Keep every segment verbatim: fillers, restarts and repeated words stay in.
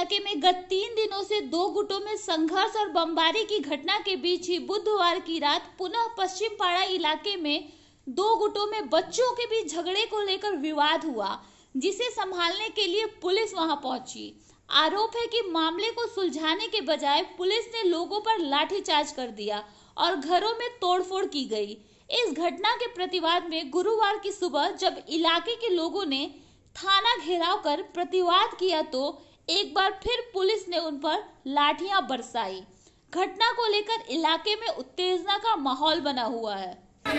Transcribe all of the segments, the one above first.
इलाके में गत तीन दिनों से दो गुटों में संघर्ष और बमबारी की घटना के बीच ही बुधवार की रात पुनः पश्चिम पाड़ा इलाके में दो गुटों में बच्चों के बीच झगड़े को लेकर विवाद हुआ, जिसे संभालने के लिए पुलिस वहां पहुंची। आरोप है कि मामले को सुलझाने के बजाय पुलिस ने लोगों पर लाठीचार्ज कर दिया और घरों में तोड़फोड़ की गई। इस घटना के प्रतिवाद में गुरुवार की सुबह जब इलाके के लोगों ने थाना घेराव कर प्रतिवाद किया तो एक बार फिर पुलिस ने उन पर लाठियां बरसाई। घटना को लेकर इलाके में उत्तेजना का माहौल बना हुआ है।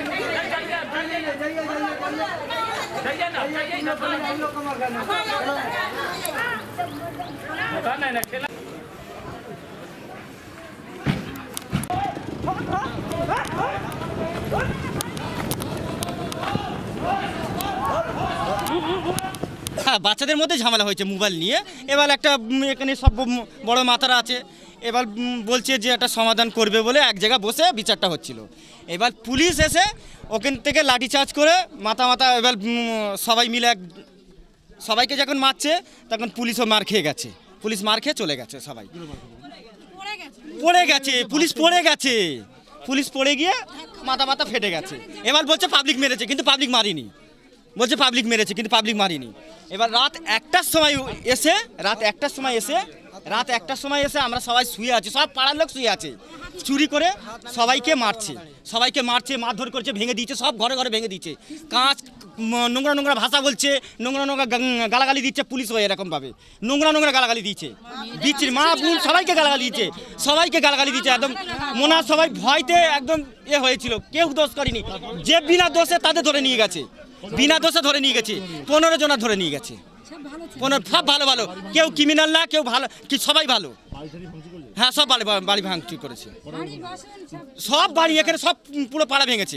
হ্যাঁ, বাচ্চাদের মধ্যে ঝামেলা হয়েছে মোবাইল নিয়ে। এবার একটা এখানে সব বড় মাথারা আছে, এবার বলছে যে একটা সমাধান করবে বলে এক জায়গায় বসে বিচারটা হচ্ছিল। এবার পুলিশ এসে ওখান থেকে লাঠিচার্জ করে মাথা মাথা এবার সবাই মিলে এক সবাইকে যখন মারছে তখন পুলিশও মার খেয়ে গেছে। পুলিশ মার খেয়ে চলে গেছে, সবাই পড়ে গেছে, পুলিশ পড়ে গেছে, পুলিশ পড়ে গিয়ে মাথা মাথা ফেটে গেছে। এবার বলছে পাবলিক মেরেছে, কিন্তু পাবলিক মারিনি। বলছে পাবলিক মেরেছে কিন্তু পাবলিক মারিনি। এবার রাত একটার সময় এসে রাত একটার সময় এসে রাত একটার সময় এসে আমরা সবাই শুয়ে আছি, সব পাড়ার লোক শুয়ে আছে, চুরি করে সবাইকে মারছে, সবাইকে মারছে, মারধর করছে, ভেঙে দিচ্ছে, সব ঘরে ঘরে ভেঙে দিচ্ছে, কাঁচ নোংরা নোংরা ভাষা বলছে, নোংরা নোংরা গালাগালি দিচ্ছে। পুলিশ হয়ে এরকমভাবে নোংরা নোংরা গালাগালি দিচ্ছে দিচ্ছে মা বোন সবাইকে গালাগালি দিচ্ছে, সবাইকে গালাগালি দিচ্ছে। একদম মনে হয় সবাই ভয়তে একদম এ হয়েছিল, কেউ দোষ করেনি। যে বিনা দোষে তাদের ধরে নিয়ে গেছে, বিনা দোষে ধরে নিয়ে গেছে, পনেরো জনা ধরে নিয়ে গেছে। পনেরো সব ভালো ভালো, কেউ ক্রিমিনাল না, কেউ ভালো, কি সবাই ভালো। হ্যাঁ, সব বাড়ি বাড়ি ভাঙচুর করেছে, সব বাড়ি এখানে সব পুরো পাড়া ভেঙেছে।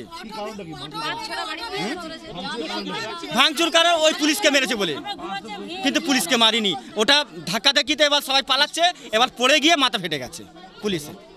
ভাঙচুর করে ওই পুলিশকে মেরেছে বলে, কিন্তু পুলিশকে মারিনি। ওটা ধাক্কা ধাক্কিতে এবার সবাই পালাচ্ছে, এবার পড়ে গিয়ে মাথা ফেটে গেছে পুলিশে।